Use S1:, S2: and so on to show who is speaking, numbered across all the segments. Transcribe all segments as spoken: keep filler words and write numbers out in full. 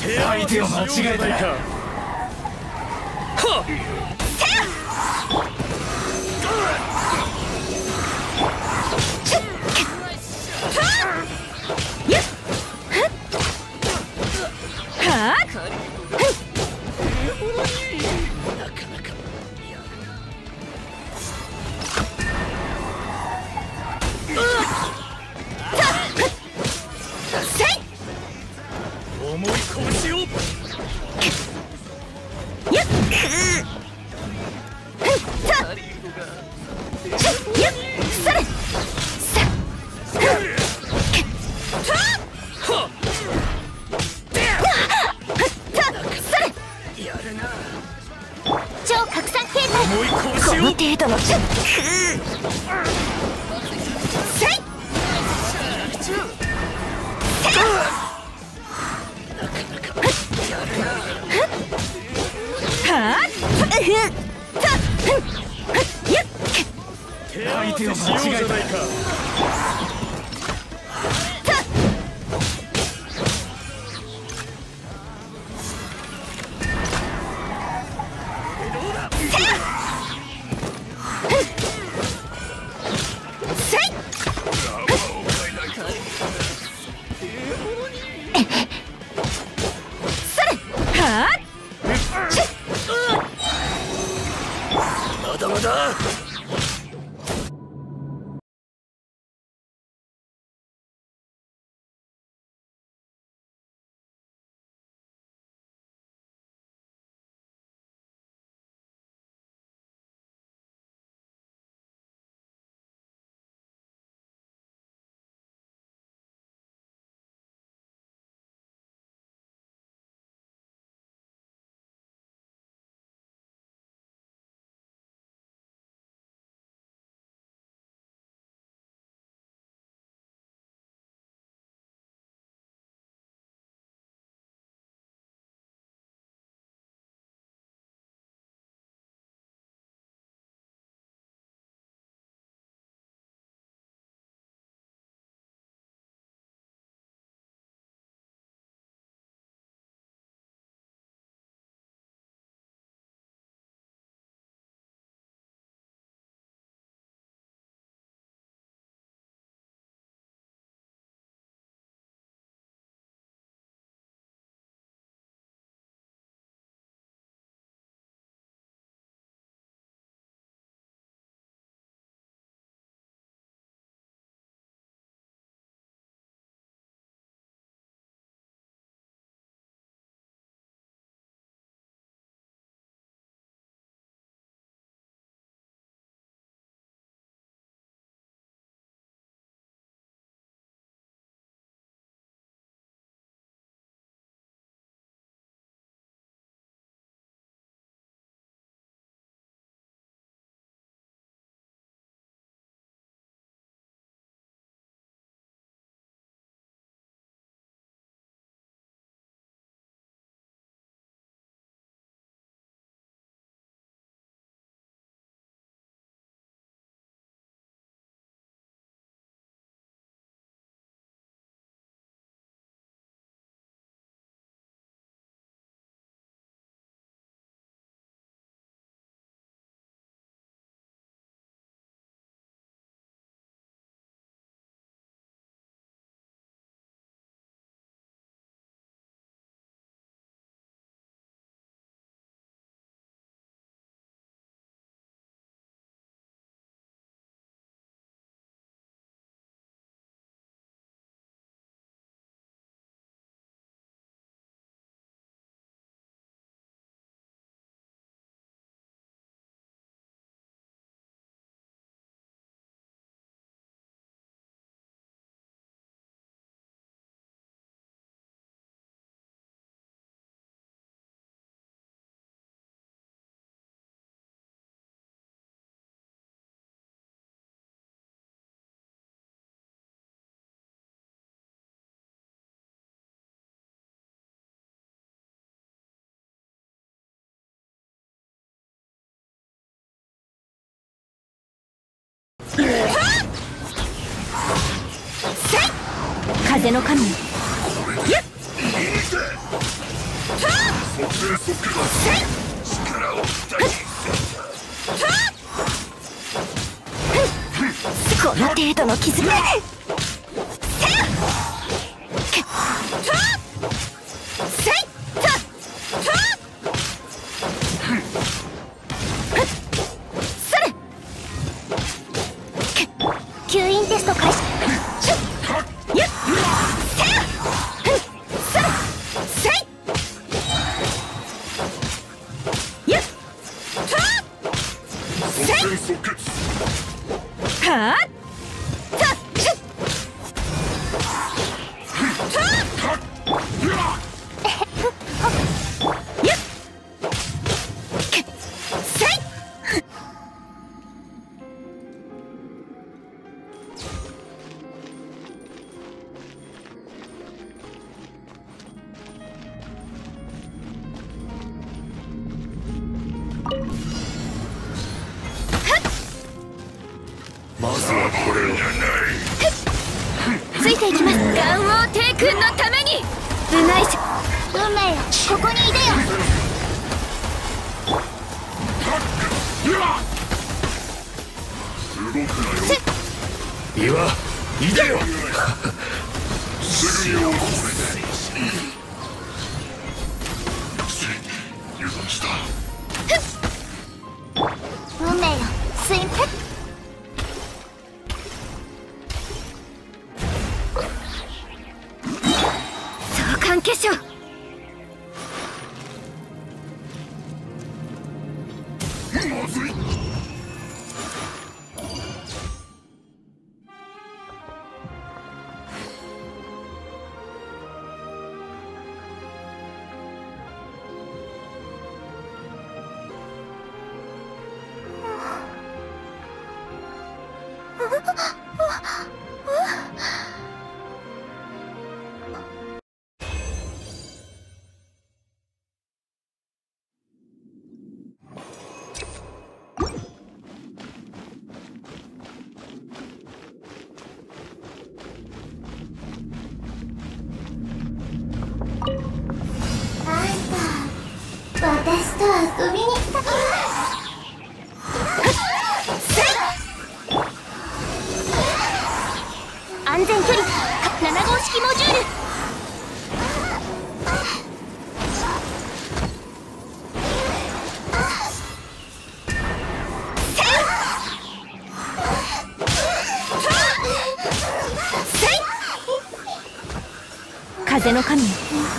S1: 相手を間違えたか。
S2: 重い拳を
S3: 超拡散形態。この程度のせい
S1: 相手を間違えたか。
S2: まだまだ。
S3: 風の神よっこの程度の傷吸引テスト開始。はあ
S2: まずはこれじゃない。
S3: ついていきます。ガンオー帝君のために部外者運命よ、ここにいでよ。
S2: 動くなよ。岩、いでよ。すぐよ、これで。油断した。
S3: 運命よ、スインプ。相関化粧。
S2: まずい。
S3: 私と遊びに来た。安全距離なな号式モジュール。風の神。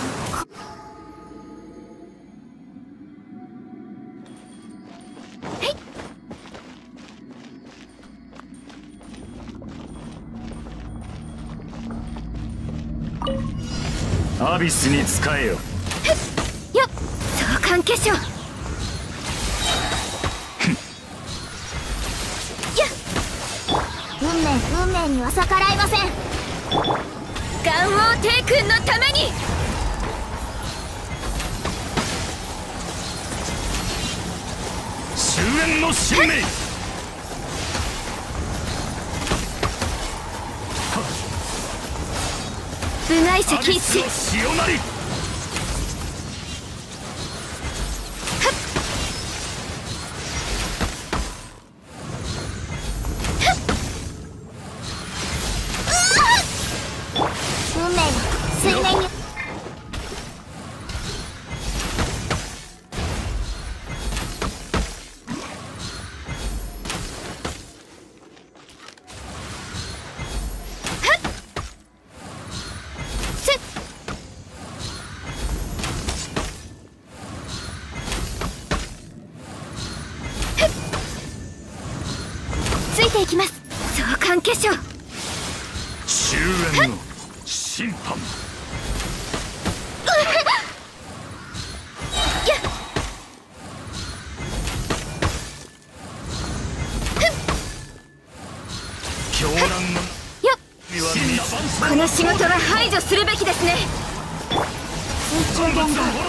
S1: アビスに使えよ。
S3: よっ、相関化粧。運命運命には逆らえません。ガンオー帝君のために。
S1: 終焉の使命。
S3: 部外者禁止。
S1: 潮なり。
S3: 運命よ、水面に。ついていきます。相関化粧。
S1: 終焉の審判。狂乱の
S3: よっ、この仕事は排除するべきですね。水中現場。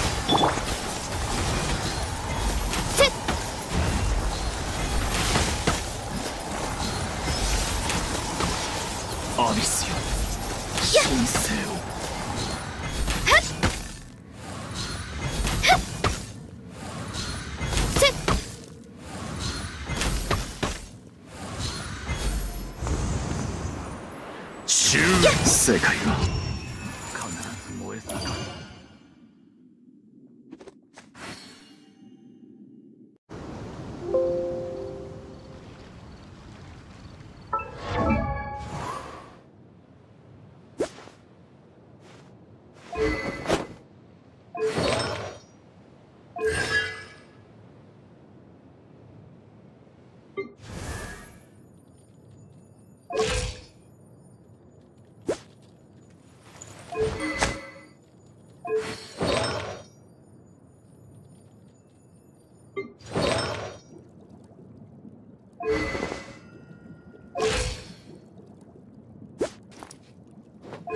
S1: アビスよ、神聖を。 世界は必ず燃え盛る。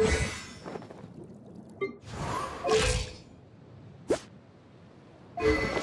S3: you